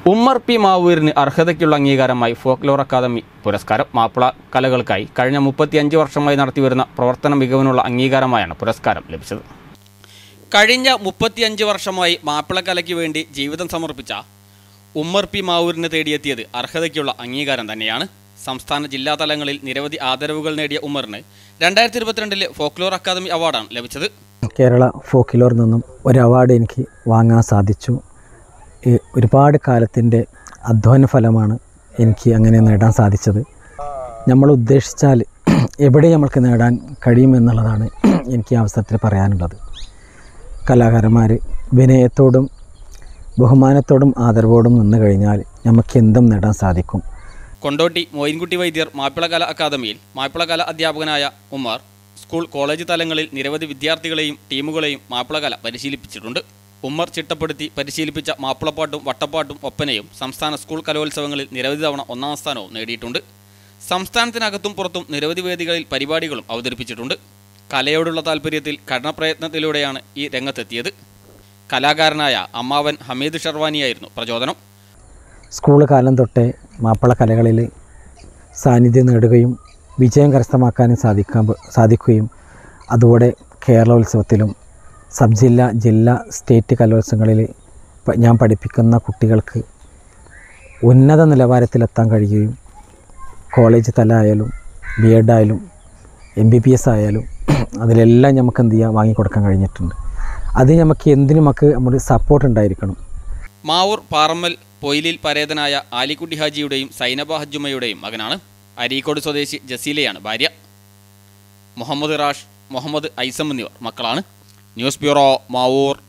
Ummer P മാവൂരിന് അർഹതയ്ക്കുള്ള അംഗീകാരമായി ഫോക്ലോർ അക്കാദമി പുരസ്കാരം. മാപ്പിള കലകൾക്കായി കഴിഞ്ഞ 35 വർഷമായി നടത്തിവരുന്ന പ്രവർത്തന മികവിനുള്ള അംഗീകാരമായാണ് പുരസ്കാരം ലഭിച്ചത്. കഴിഞ്ഞ 35 വർഷമായി മാപ്പിള കലയ്ക്ക് വേണ്ടി ജീവിതം സമർപ്പിച്ച ഉമ്മർ പി മാവൂരിന് തേടിയെത്തിയത് അർഹതയ്ക്കുള്ള അംഗീകാരം തന്നെയാണ്. സംസ്ഥാന ജില്ലാ തലങ്ങളിൽ നിരവധി ആദരവുകൾ നേടിയ ഉമ്മറിന് 2022 ഫോക്ലോർ അക്കാദമി അവാർഡാണ് ലഭിച്ചത്. കേരള ഫോക്ലോറിൽ നിന്നും ഒരു അവാർഡ് എനിക്ക് വാങ്ങാൻ സാധിച്ചു. ഒരുപാട് കാലത്തിൻ്റെ അധ്വാന ഫലമാണ് എനിക്ക് അങ്ങനെ നേടാൻ സാധിച്ചത്. നമ്മൾ ഉദ്ദേശിച്ചാൽ എവിടെ നമ്മൾക്ക് നേടാൻ കഴിയുമെന്നുള്ളതാണ് എനിക്ക് ഈ അവസരത്തിൽ പറയാനുള്ളത്. കലാകാരന്മാർ വിനയത്തോടും ബഹുമാനത്തോടും ആദരവോടും നിന്ന് കഴിഞ്ഞാൽ നമുക്ക് എന്തും നേടാൻ സാധിക്കും. കൊണ്ടോട്ടി മോയിൻകുട്ടി വൈദ്യർ മാപ്പിളകല അക്കാദമിയിൽ മാപ്പിളകല അധ്യാപകനായ ഉമ്മർ സ്കൂൾ കോളേജ് തലങ്ങളിൽ നിരവധി വിദ്യാർത്ഥികളെയും ടീമുകളെയും മാപ്പിളകല പരിശീലിപ്പിച്ചിട്ടുണ്ട്. ഉമ്മർ ചിട്ടപ്പെടുത്തി പരിശീലിപ്പിച്ച മാപ്പിളപ്പാട്ടും വട്ടപ്പാട്ടും ഒപ്പനയും സംസ്ഥാന സ്കൂൾ കലോത്സവങ്ങളിൽ നിരവധി തവണ 1ാം സ്ഥാനവും നേടിയിട്ടുണ്ട്. സംസ്ഥാനത്തിനകത്തും പുറത്തും നിരവധി വേദികളിൽ പരിപാടികളും അവതരിപ്പിച്ചിട്ടുണ്ട്. കലയോടുള്ള താല്പര്യത്തിൽ കഠിനപ്രയത്നത്തിലൂടെയാണ് ഈ രംഗത്തെത്തിയത്. കലാകാരനായ അമ്മാവൻ ഹമീദ് ഷർവാനിയായിരുന്നു പ്രചോദനം. സ്കൂൾ കാലം തൊട്ടേ മാപ്പിള കലകളിൽ സാന്നിധ്യം നേടുകയും വിജയം കരസ്ഥമാക്കാനും സാധിക്കുകയും അതുപോലെ കേരളോത്സവത്തിലും സബ് ജില്ലാ, ജില്ലാ, സ്റ്റേറ്റ് കലോത്സവങ്ങളിൽ ഞാൻ പഠിപ്പിക്കുന്ന കുട്ടികൾക്ക് ഉന്നത നിലവാരത്തിലെത്താൻ കഴിയുകയും കോളേജ് തല ആയാലും BEd ആയാലും MBBS ആയാലും അതിലെല്ലാം നമുക്ക് എന്ത് ചെയ്യുക വാങ്ങിക്കൊടുക്കാൻ കഴിഞ്ഞിട്ടുണ്ട്. അത് നമുക്ക് എന്തിനുമൊക്കെ നമ്മുടെ സപ്പോർട്ട് ഉണ്ടായിരിക്കണം. മാവൂർ പാറമ്മൽ പൊയിലിൽ പരേതനായ ആലിക്കുട്ടി ഹാജിയുടെയും സൈനബ ഹജ്ജുമ്മയുടെയും മകനാണ്. അരീക്കോട് സ്വദേശി ജസീലയാണ് ഭാര്യ. മുഹമ്മദ് റാഷ്, മുഹമ്മദ് ഐസം എന്നിവർ മക്കളാണ്. News bureau, Mavoor.